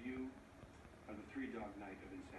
You are the Three Dog Night of insanity.